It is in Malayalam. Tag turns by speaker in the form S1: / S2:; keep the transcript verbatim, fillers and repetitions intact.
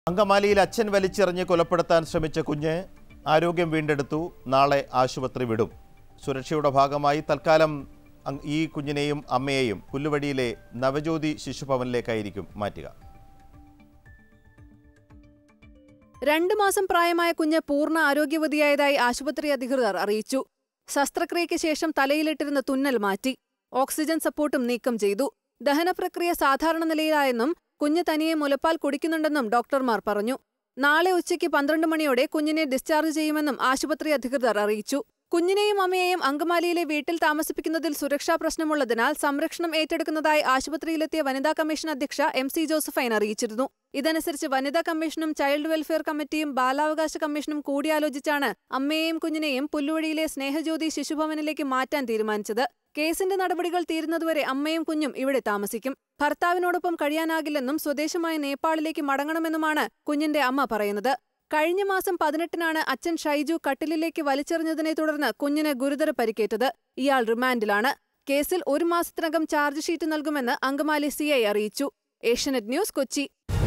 S1: അങ്കമാലിയിൽ അച്ഛൻ വലിച്ചെറിഞ്ഞ് കൊലപ്പെടുത്താൻ ശ്രമിച്ച കുഞ്ഞ് ആരോഗ്യം വീണ്ടെടുത്തു. നാളെ ആശുപത്രി വിടും. സുരക്ഷയുടെ ഭാഗമായി തൽക്കാലം ഈ കുഞ്ഞിനെയും അമ്മയെയും പുല്ലുവടിയിലെ നവജ്യോതി ശിശുഭവനിലേക്കായിരിക്കും മാറ്റുക.
S2: രണ്ടു മാസം പ്രായമായ കുഞ്ഞ് പൂർണ്ണ ആരോഗ്യവതിയായതായി ആശുപത്രി അധികൃതർ അറിയിച്ചു. ശസ്ത്രക്രിയയ്ക്ക് ശേഷം തലയിലിട്ടിരുന്ന തുന്നൽ മാറ്റി. ഓക്സിജൻ സപ്പോർട്ടും നീക്കം ചെയ്തു. ദഹനപ്രക്രിയ സാധാരണ നിലയിലായെന്നും കുഞ്ഞ് തനിയെ മുലപ്പാൽ കുടിക്കുന്നുണ്ടെന്നും ഡോക്ടർമാർ പറഞ്ഞു. നാളെ ഉച്ചയ്ക്ക് പന്ത്രണ്ട് മണിയോടെ കുഞ്ഞിനെ ഡിസ്ചാർജ് ചെയ്യുമെന്നും ആശുപത്രി അധികൃതർ അറിയിച്ചു. കുഞ്ഞിനെയും അമ്മയെയും അങ്കമാലിയിലെ വീട്ടിൽ താമസിപ്പിക്കുന്നതിൽ സുരക്ഷാ പ്രശ്നമുള്ളതിനാൽ സംരക്ഷണം ഏറ്റെടുക്കുന്നതായി ആശുപത്രിയിലെത്തിയ വനിതാ കമ്മീഷൻ അധ്യക്ഷ എം സി ജോസഫൈൻ അറിയിച്ചിരുന്നു. ഇതനുസരിച്ച് വനിതാ കമ്മീഷനും ചൈൽഡ് വെൽഫെയർ കമ്മിറ്റിയും ബാലാവകാശ കമ്മീഷനും കൂടിയാലോചിച്ചാണ് അമ്മയെയും കുഞ്ഞിനെയും പുല്ലുവടിയിലെ സ്നേഹജ്യോതി ശിശുഭവനിലേക്ക് മാറ്റാൻ തീരുമാനിച്ചത്. കേസിന്റെ നടപടികൾ തീരുന്നതുവരെ അമ്മയും കുഞ്ഞും ഇവിടെ താമസിക്കും. ഭർത്താവിനോടൊപ്പം കഴിയാനാകില്ലെന്നും സ്വദേശമായ നേപ്പാളിലേക്ക് മടങ്ങണമെന്നുമാണ് കുഞ്ഞിന്റെ അമ്മ പറയുന്നത്. കഴിഞ്ഞ മാസം പതിനെട്ടിനാണ് അച്ഛൻ ഷൈജു കട്ടിലിലേക്ക് വലിച്ചെറിഞ്ഞതിനെ തുടർന്ന് കുഞ്ഞിന് ഗുരുതര പരിക്കേറ്റത്. ഇയാൾ റിമാൻഡിലാണ്. കേസിൽ ഒരു മാസത്തിനകം ചാർജ് ഷീറ്റ് നൽകുമെന്ന് അങ്കമാലി സി ഐ അറിയിച്ചു. ഏഷ്യാനെറ്റ് ന്യൂസ്, കൊച്ചി.